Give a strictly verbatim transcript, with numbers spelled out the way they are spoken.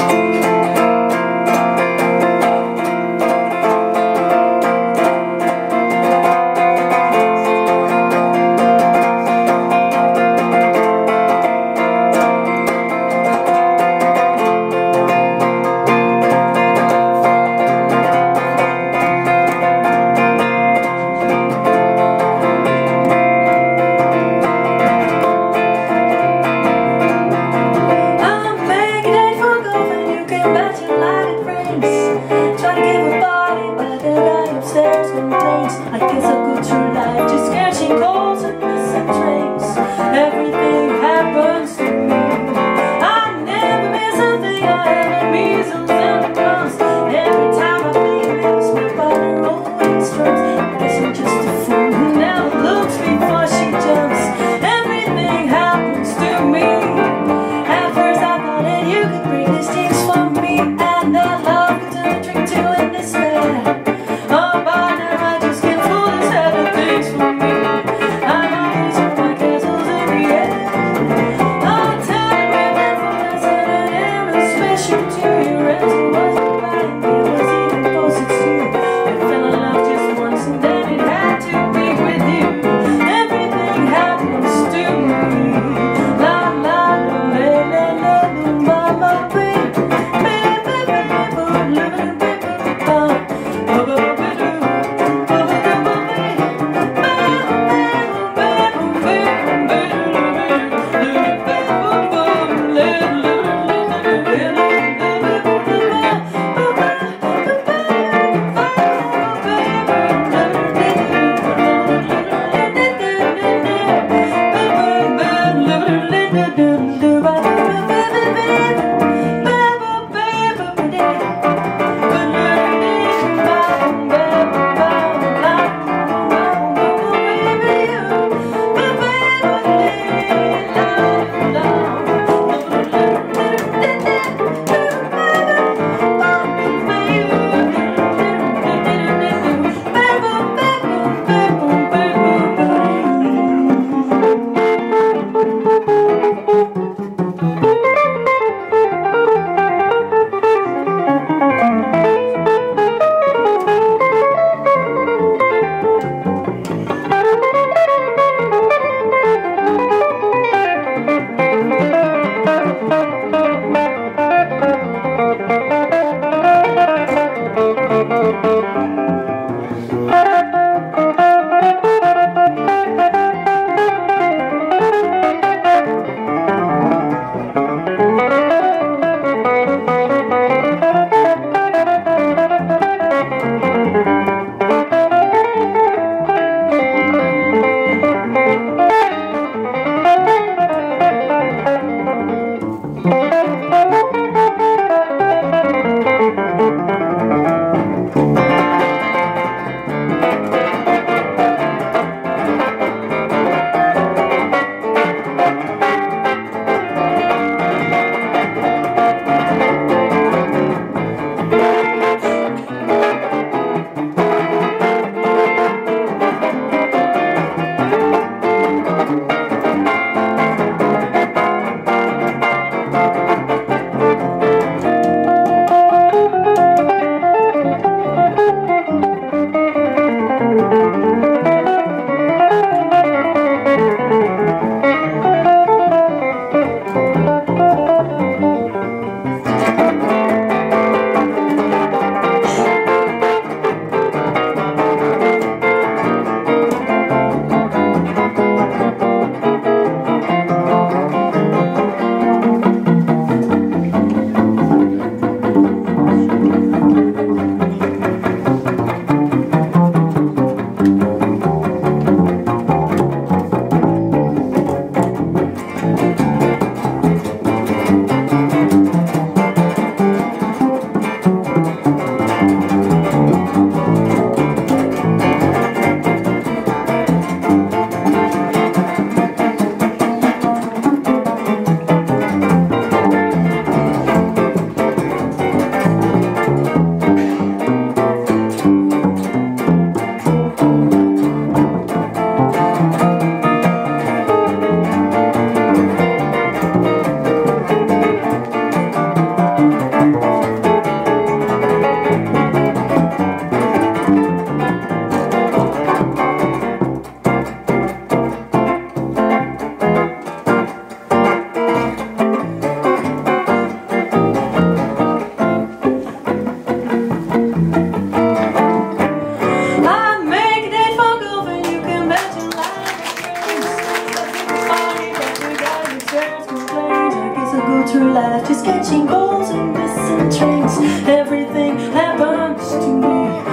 I guess I go through life just catching calls and missing trains. Everything happens to me. I never miss a thing. I had measles and mumps. Every time I think makes my body always hurts. I guess I'm just a fool who never looks before she jumps. Everything happens to me. At first I thought that you could bring these things for me, and that love could turn a drink to an despair. Thank you. through life, just catching balls and missing trains. Everything happens to me.